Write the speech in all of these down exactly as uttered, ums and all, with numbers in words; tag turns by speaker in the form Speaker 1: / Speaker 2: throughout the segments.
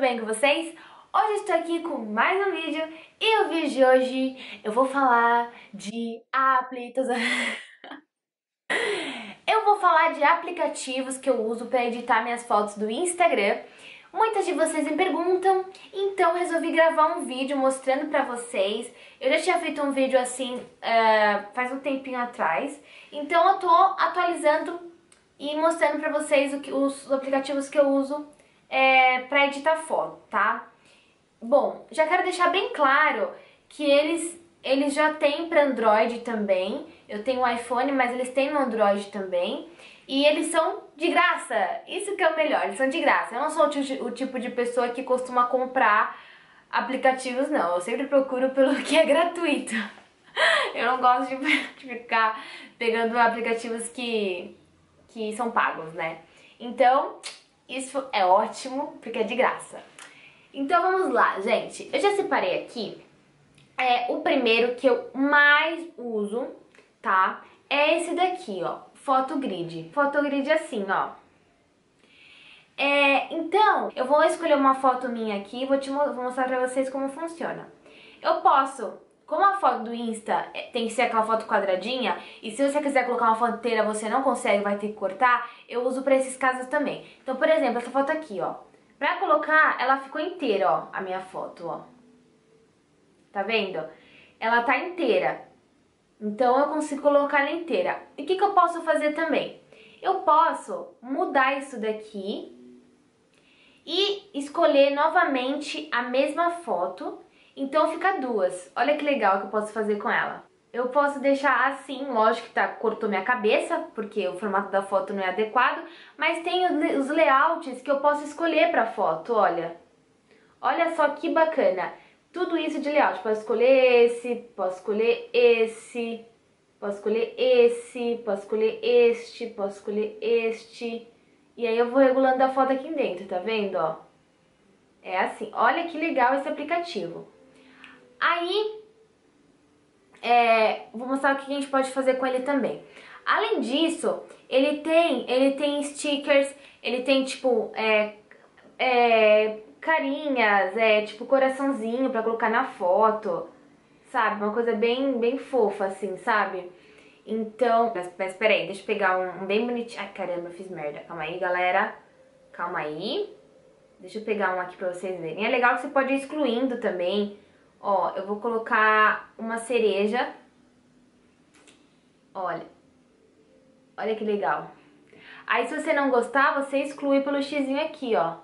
Speaker 1: bem com vocês? Hoje eu estou aqui com mais um vídeo e o vídeo de hoje eu vou falar de aplicativos. Eu vou falar de aplicativos que eu uso para editar minhas fotos do Instagram. Muitas de vocês me perguntam, então resolvi gravar um vídeo mostrando pra vocês. Eu já tinha feito um vídeo assim uh, faz um tempinho atrás, então eu tô atualizando e mostrando pra vocês o que, os aplicativos que eu uso é, pra editar foto, tá? Bom, já quero deixar bem claro que eles, eles já têm para Android também. Eu tenho um iPhone, mas eles têm no Android também. E eles são de graça, isso que é o melhor, eles são de graça. Eu não sou o tipo de pessoa que costuma comprar aplicativos, não. Eu sempre procuro pelo que é gratuito. Eu não gosto de ficar pegando aplicativos que, que são pagos, né? Então, isso é ótimo, porque é de graça. Então vamos lá, gente. Eu já separei aqui é, o primeiro que eu mais uso, tá? É esse daqui, ó. Photogrid. Photogrid assim, ó. É, então, eu vou escolher uma foto minha aqui e vou, te, vou mostrar pra vocês como funciona. Eu posso, como a foto do Insta tem que ser aquela foto quadradinha, e se você quiser colocar uma foto inteira você não consegue, vai ter que cortar, eu uso pra esses casos também. Então, por exemplo, essa foto aqui, ó. Pra colocar, ela ficou inteira, ó, a minha foto, ó. Tá vendo? Ela tá inteira. Então, eu consigo colocar ela inteira. E o que que eu posso fazer também? Eu posso mudar isso daqui e escolher novamente a mesma foto. Então, fica duas. Olha que legal que eu posso fazer com ela. Eu posso deixar assim, lógico que tá, cortou minha cabeça, porque o formato da foto não é adequado, mas tem os layouts que eu posso escolher pra foto, olha. Olha só que bacana. Tudo isso de layout. Posso escolher esse, posso escolher esse, posso escolher esse, posso escolher este, posso escolher este. E aí eu vou regulando a foto aqui dentro, tá vendo, ó? É assim. Olha que legal esse aplicativo. Aí... É, vou mostrar o que a gente pode fazer com ele também. Além disso, ele tem, ele tem stickers, ele tem tipo é, é, carinhas, é, tipo coraçãozinho pra colocar na foto, sabe? Uma coisa bem, bem fofa assim, sabe? Então, mas, mas peraí, deixa eu pegar um, um bem bonitinho. Ai, caramba, eu fiz merda. Calma aí, galera. Calma aí. Deixa eu pegar um aqui pra vocês verem. É legal que você pode ir excluindo também. Ó, eu vou colocar uma cereja. Olha. Olha que legal. Aí, se você não gostar, você exclui pelo xizinho aqui, ó.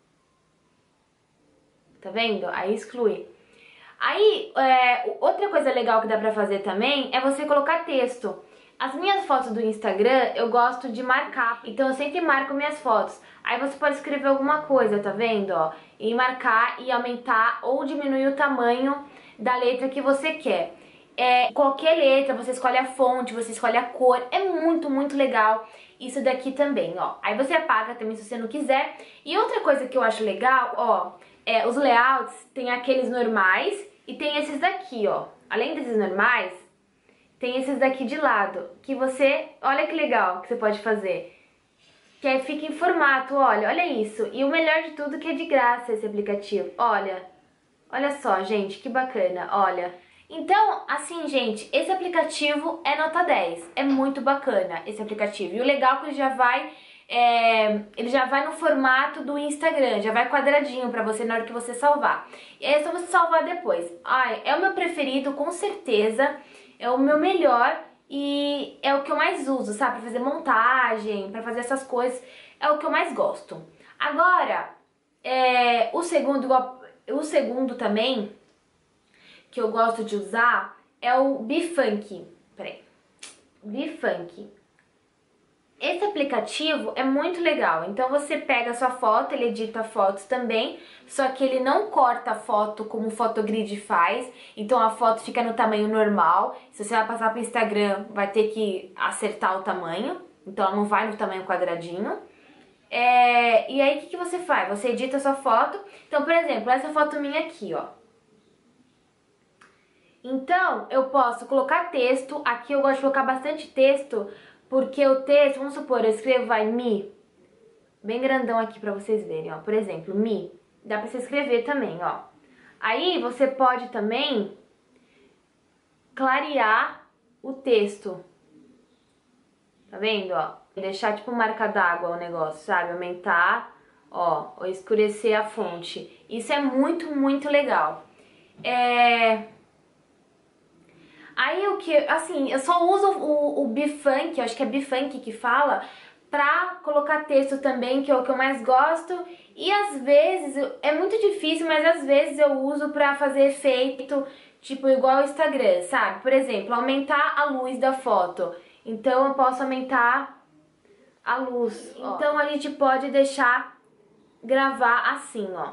Speaker 1: Tá vendo? Aí, exclui. Aí, é, outra coisa legal que dá pra fazer também é você colocar texto. As minhas fotos do Instagram, eu gosto de marcar. Então, eu sempre marco minhas fotos. Aí você pode escrever alguma coisa, tá vendo, ó? E marcar e aumentar ou diminuir o tamanho da letra que você quer. É, qualquer letra, você escolhe a fonte, você escolhe a cor. É muito, muito legal isso daqui também, ó. Aí você apaga também se você não quiser. E outra coisa que eu acho legal, ó, é os layouts, tem aqueles normais e tem esses daqui, ó. Além desses normais, tem esses daqui de lado, que você, olha que legal que você pode fazer. Que aí fica em formato, olha, olha isso. E o melhor de tudo que é de graça esse aplicativo, olha. Olha só, gente, que bacana, olha. Então, assim, gente, esse aplicativo é nota dez. É muito bacana esse aplicativo. E o legal é que ele já vai, é, ele já vai no formato do Instagram, já vai quadradinho pra você na hora que você salvar. E aí é só você salvar depois. Ai, é o meu preferido, com certeza. É o meu melhor. E é o que eu mais uso, sabe? Pra fazer montagem, pra fazer essas coisas, é o que eu mais gosto. Agora, é, o segundo, o segundo também, que eu gosto de usar, é o Bfunk. Peraí. Bfunk. Esse aplicativo é muito legal, então você pega a sua foto, ele edita fotos também, só que ele não corta a foto como o Photogrid faz, então a foto fica no tamanho normal. Se você vai passar para o Instagram, vai ter que acertar o tamanho, então ela não vai no tamanho quadradinho. É, e aí o que, que você faz? Você edita a sua foto, então por exemplo, essa foto minha aqui, ó. Então eu posso colocar texto, aqui eu gosto de colocar bastante texto, porque o texto, vamos supor, eu escrevo vai me, bem grandão aqui pra vocês verem, ó. Por exemplo, me. Dá pra você escrever também, ó. Aí você pode também clarear o texto. Tá vendo, ó? Deixar tipo marca d'água o negócio, sabe? Aumentar, ó, ou escurecer a fonte. Isso é muito, muito legal. É... Aí o que, assim, eu só uso o, o Bifunk, eu acho que é Bifunk que fala, pra colocar texto também, que é o que eu mais gosto. E às vezes, é muito difícil, mas às vezes eu uso pra fazer efeito, tipo igual o Instagram, sabe? Por exemplo, aumentar a luz da foto. Então eu posso aumentar a luz. Ó. Então a gente pode deixar gravar assim, ó.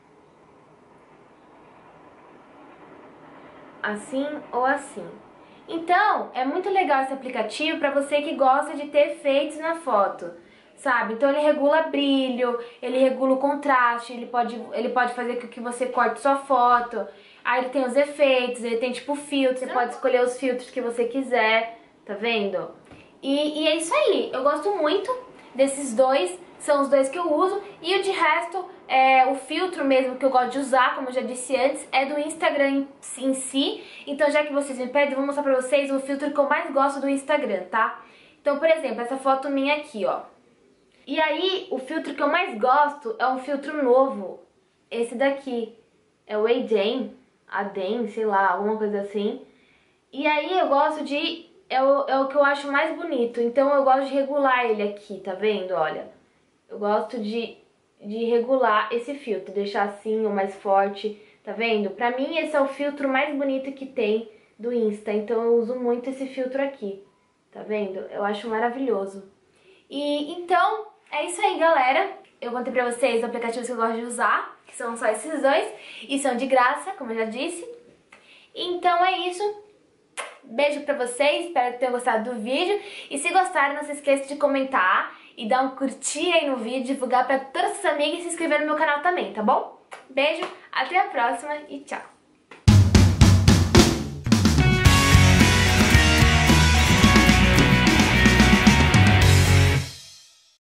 Speaker 1: Assim ou assim. Então, é muito legal esse aplicativo para você que gosta de ter efeitos na foto, sabe? Então ele regula brilho, ele regula o contraste, ele pode, ele pode fazer com que você corte sua foto. Aí ele tem os efeitos, ele tem tipo filtros, você pode escolher os filtros que você quiser, tá vendo? E, e é isso aí, eu gosto muito desses dois, são os dois que eu uso. E o de resto, é, o filtro mesmo que eu gosto de usar, como eu já disse antes, é do Instagram em, em si. Então já que vocês me pedem, eu vou mostrar pra vocês o filtro que eu mais gosto do Instagram, tá? Então, por exemplo, essa foto minha aqui, ó. E aí, o filtro que eu mais gosto é um filtro novo, esse daqui. É o Aden, Aden, sei lá, alguma coisa assim. E aí eu gosto de... É o, é o que eu acho mais bonito, então eu gosto de regular ele aqui, tá vendo? Olha, eu gosto de, de regular esse filtro, deixar assim, o mais forte, tá vendo? Pra mim esse é o filtro mais bonito que tem do Insta, então eu uso muito esse filtro aqui, tá vendo? Eu acho maravilhoso. E então, é isso aí, galera. Eu contei pra vocês os aplicativos que eu gosto de usar, que são só esses dois, e são de graça, como eu já disse. Então é isso. Beijo pra vocês, espero que tenham gostado do vídeo. E se gostaram, não se esqueça de comentar e dar um curtir aí no vídeo, divulgar pra todas as amigas e se inscrever no meu canal também, tá bom? Beijo, até a próxima e tchau!